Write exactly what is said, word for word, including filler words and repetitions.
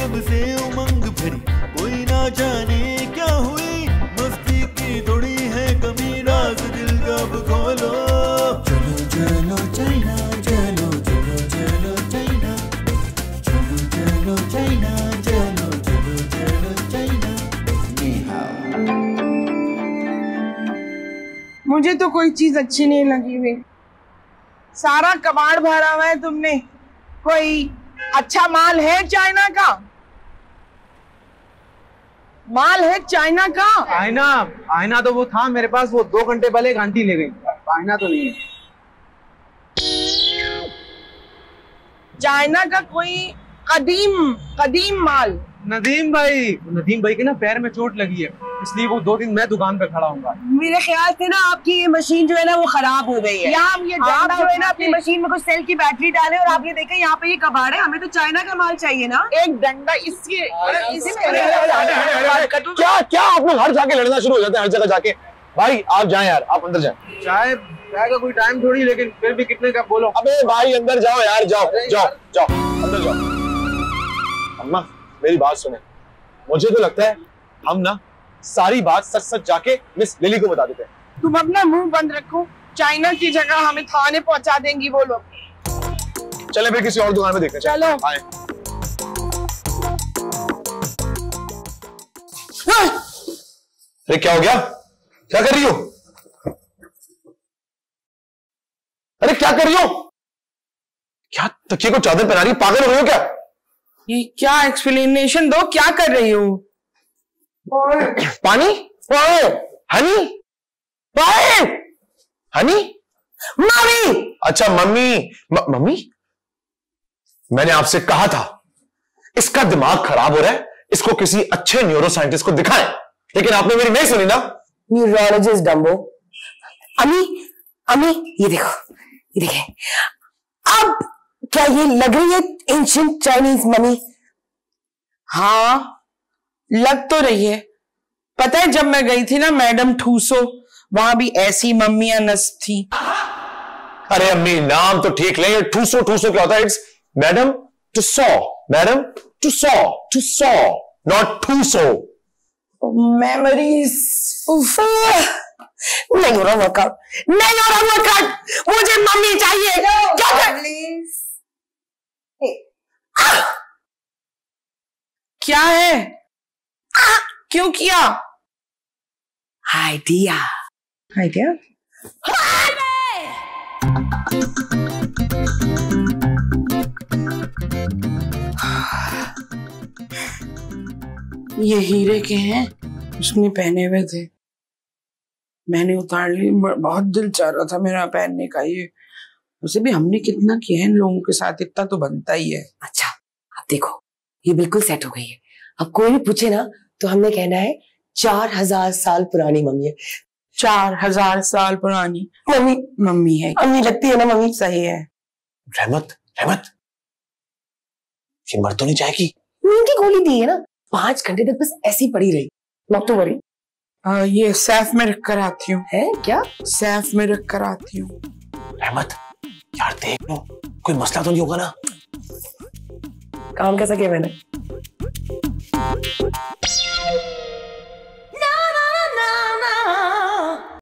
कब से उमंग भरी, कोई ना जाने क्या हुई, मस्ती की थोड़ी है कमी, राज दिल का अब खोलो। चलो चलो चाइना, चलो चलो चलो चाइना, चलो चलो चाइना, चलो चलो चलो चाइना। नी हाओ। मुझे तो कोई चीज अच्छी नहीं लगी हुई, सारा कबाड़ भरा हुआ है तुमने। कोई अच्छा माल है चाइना का? माल है चाइना का? आईना, आईना तो वो था मेरे पास, वो दो घंटे पहले एक आंटी ले गई, आईना तो नहीं है। चाइना का कोई कदीम कदीम माल? नदीम भाई, नदीम भाई के ना पैर में चोट लगी है, इसलिए वो दो दिन मैं दुकान पे खड़ा हूँगा। मेरे ख्याल से ना आपकी ये मशीन जो है ना वो खराब हो गई है। या हम ये आप जो है ना अपनी मशीन में कुछ सेल की बैटरी डाले और आप ये देखें यहाँ पे ये कबाड़ है, हमें तो चाइना का माल चाहिए ना। एक डंडा इसके क्या क्या आप लोग हर जाके लड़ना शुरू हो जाते हैं हर जगह जाके। भाई आप जाएं यार, आप अंदर जाएं। चाय चाय का कोई टाइम थोड़ी, लेकिन फिर भी कितने का बोलो। अबे भाई अंदर जाओ यार, जाओ जाओ जाओ अंदर जाओ। अम्मा मेरी बात सुने, मुझे तो लगता है हम ना सारी बात सच सच जाके मिस लिली को बता देते हैं। तुम अपना मुंह बंद रखो, चाइना की जगह हमें थाने पहुंचा देंगी वो लोग। चले फिर किसी और दुकान में देखते हैं। चलो आए। अरे क्या हो गया, क्या कर रही हो? अरे क्या कर रही हो? क्या तकिए को चादर पहना रही हो, पागल हो रही हो क्या? ये क्या एक्सप्लेनेशन दो, क्या कर रही हो? पानी? हनी? हनी? मम्मी? अच्छा मम्मी, म, मम्मी? मैंने आपसे कहा था इसका दिमाग खराब हो रहा है, इसको किसी अच्छे न्यूरो साइंटिस्ट को दिखाएं, लेकिन आपने मेरी नहीं सुनी ना। Neurologist dumbo. अम्मी, अम्मी ये देखो, ये देखे, अब क्या ये लग रही है एंशिएंट चाइनीज मम्मी? हाँ लग तो रही है। पता है जब मैं गई थी ना मैडम ठूसो, वहां भी ऐसी मम्मियां नस्ब थी। अरे अम्मी नाम तो ठीक ले, ठूसो ठूसो क्या होता है? It's Madame Tussaud, Madame Tussaud, Tussaud not ठूसो। मेमोरीज नहीं हो रहा वर्कआउट, नहीं हो रहा वर्कआउट, मुझे मम्मी चाहिए। क्या कर? क्या है? क्यों किया? Idea, idea? ये हीरे के हैं, उसने पहने हुए थे, मैंने उतार ली। बहुत दिल चाह रहा था मेरा पहनने का ये। उसे भी हमने कितना किया है इन लोगों के साथ, इतना तो बनता ही है। अच्छा अब देखो ये बिल्कुल सेट हो गई है। अब कोई भी पूछे ना तो हमने कहना है चार हजार साल पुरानी मम्मी है। चार हजार साल पुरानी मम्मी, मम्मी है। मम्मी लगती है ना मम्मी? सही है। रहमत, रहमत ये मर तो नहीं जाएगी? उनकी गोली दी है ना, पांच घंटे तक बस ऐसी पड़ी रही। Not to worry. ये सैफ में रख कर आती हूँ। है क्या? सैफ में रख कर आती हूँ। रहमत यार देख लो, कोई मसला तो नहीं होगा ना? काम कैसा किया मैंने?